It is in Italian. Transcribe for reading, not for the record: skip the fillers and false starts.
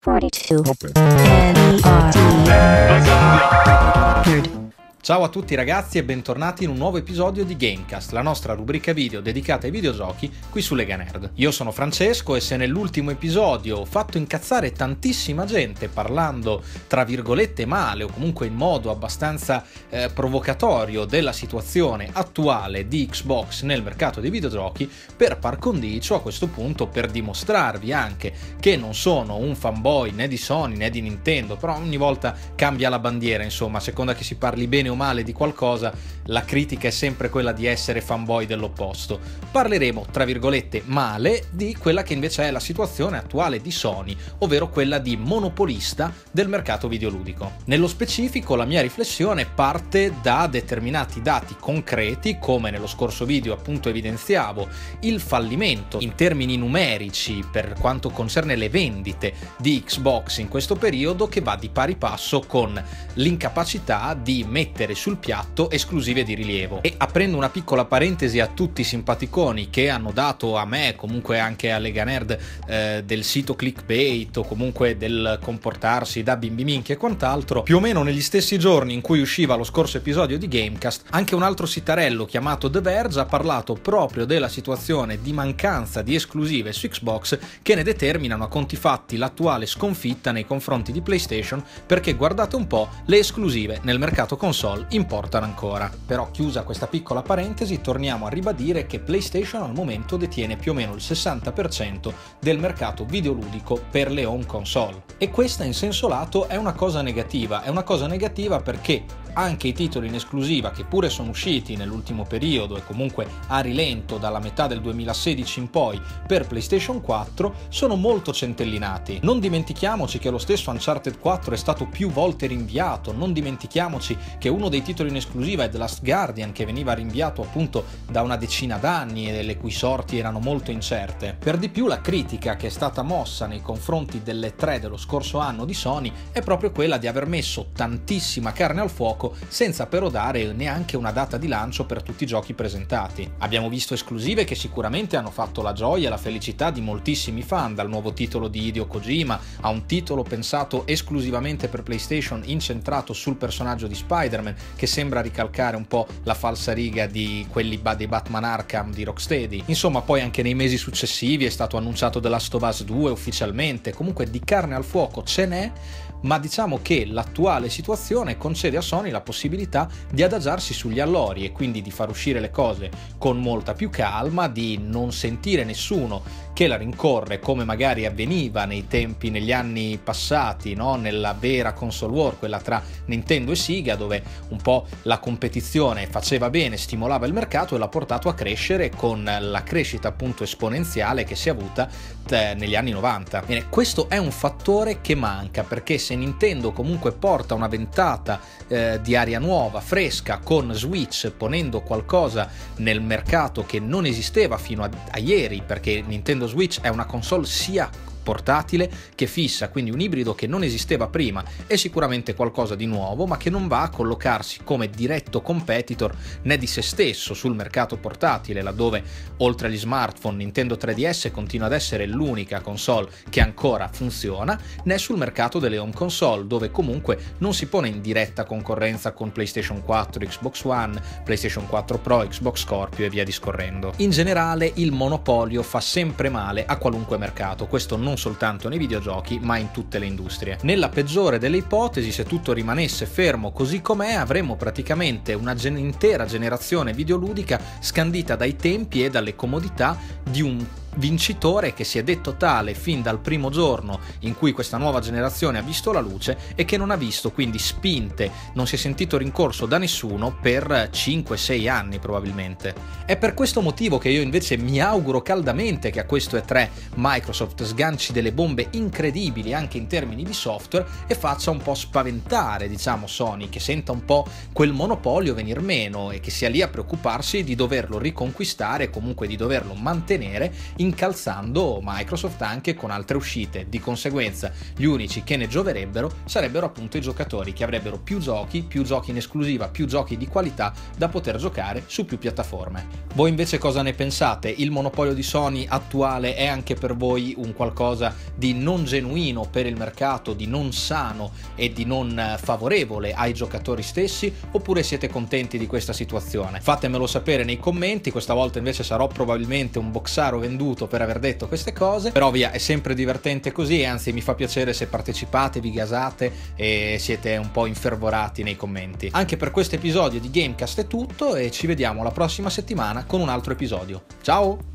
42. Ciao a tutti ragazzi e bentornati in un nuovo episodio di Gamecast, la nostra rubrica video dedicata ai videogiochi qui su Lega Nerd. Io sono Francesco e se nell'ultimo episodio ho fatto incazzare tantissima gente parlando tra virgolette male o comunque in modo abbastanza provocatorio della situazione attuale di Xbox nel mercato dei videogiochi, per par condicio a questo punto, per dimostrarvi anche che non sono un fanboy né di Sony né di Nintendo, però ogni volta cambia la bandiera, insomma, a seconda che si parli bene o male di qualcosa, la critica è sempre quella di essere fanboy dell'opposto. Parleremo, tra virgolette, male di quella che invece è la situazione attuale di Sony, ovvero quella di monopolista del mercato videoludico. Nello specifico, la mia riflessione parte da determinati dati concreti, come nello scorso video appunto evidenziavo, il fallimento in termini numerici per quanto concerne le vendite di Xbox in questo periodo, che va di pari passo con l'incapacità di mettere sul piatto esclusive di rilievo. E aprendo una piccola parentesi a tutti i simpaticoni che hanno dato a me, comunque anche a Lega Nerd, del sito clickbait o comunque del comportarsi da bimbi minchia e quant'altro, più o meno negli stessi giorni in cui usciva lo scorso episodio di Gamecast, anche un altro sitarello chiamato The Verge ha parlato proprio della situazione di mancanza di esclusive su Xbox che ne determinano a conti fatti l'attuale sconfitta nei confronti di PlayStation, perché guardate un po', le esclusive nel mercato console importano ancora. Però chiusa questa piccola parentesi, torniamo a ribadire che PlayStation al momento detiene più o meno il 60% del mercato videoludico per le home console, e questa in senso lato è una cosa negativa. È una cosa negativa perché anche i titoli in esclusiva, che pure sono usciti nell'ultimo periodo e comunque a rilento dalla metà del 2016 in poi per PlayStation 4, sono molto centellinati. Non dimentichiamoci che lo stesso Uncharted 4 è stato più volte rinviato, non dimentichiamoci che uno dei titoli in esclusiva è The Last Guardian, che veniva rinviato appunto da una decina d'anni e le cui sorti erano molto incerte. Per di più, la critica che è stata mossa nei confronti delle 3 dello scorso anno di Sony è proprio quella di aver messo tantissima carne al fuoco senza però dare neanche una data di lancio per tutti i giochi presentati. Abbiamo visto esclusive che sicuramente hanno fatto la gioia e la felicità di moltissimi fan, dal nuovo titolo di Hideo Kojima a un titolo pensato esclusivamente per PlayStation incentrato sul personaggio di Spider-Man, che sembra ricalcare un po' la falsariga di quelli dei Batman Arkham di Rocksteady. Insomma, poi anche nei mesi successivi è stato annunciato The Last of Us 2 ufficialmente. Comunque di carne al fuoco ce n'è, ma diciamo che l'attuale situazione concede a Sony la possibilità di adagiarsi sugli allori e quindi di far uscire le cose con molta più calma, di non sentire nessuno che la rincorre come magari avveniva negli anni passati, no? Nella vera console war, quella tra Nintendo e Sega, dove un po' la competizione faceva bene, stimolava il mercato e l'ha portato a crescere con la crescita appunto esponenziale che si è avuta negli anni 90. Bene, questo è un fattore che manca, perché se Nintendo comunque porta una ventata di aria nuova, fresca, con Switch, ponendo qualcosa nel mercato che non esisteva fino a ieri, perché Nintendo Switch è una console sia portatile che fissa, quindi un ibrido che non esisteva prima, è sicuramente qualcosa di nuovo, ma che non va a collocarsi come diretto competitor né di se stesso sul mercato portatile, laddove oltre agli smartphone Nintendo 3DS continua ad essere l'unica console che ancora funziona, né sul mercato delle home console, dove comunque non si pone in diretta concorrenza con PlayStation 4, Xbox One, PlayStation 4 Pro, Xbox Scorpio e via discorrendo. In generale il monopolio fa sempre male a qualunque mercato, questo non soltanto nei videogiochi ma in tutte le industrie. Nella peggiore delle ipotesi, se tutto rimanesse fermo così com'è, avremmo praticamente una intera generazione videoludica scandita dai tempi e dalle comodità di un vincitore che si è detto tale fin dal primo giorno in cui questa nuova generazione ha visto la luce e che non ha visto quindi spinte, non si è sentito rincorso da nessuno per 5-6 anni probabilmente. È per questo motivo che io invece mi auguro caldamente che a questo E3 Microsoft sganci delle bombe incredibili anche in termini di software e faccia un po' spaventare, diciamo, Sony, che senta un po' quel monopolio venir meno e che sia lì a preoccuparsi di doverlo riconquistare, comunque di doverlo mantenere incalzando Microsoft anche con altre uscite. Di conseguenza gli unici che ne gioverebbero sarebbero appunto i giocatori, che avrebbero più giochi in esclusiva, più giochi di qualità da poter giocare su più piattaforme. Voi invece cosa ne pensate? Il monopolio di Sony attuale è anche per voi un qualcosa di non genuino per il mercato, di non sano e di non favorevole ai giocatori stessi, oppure siete contenti di questa situazione? Fatemelo sapere nei commenti. Questa volta invece sarò probabilmente un boxaro venduto per aver detto queste cose, però via, è sempre divertente così, e anzi mi fa piacere se partecipate, vi gasate e siete un po' infervorati nei commenti. Anche per questo episodio di Gamecast è tutto, e ci vediamo la prossima settimana con un altro episodio. Ciao!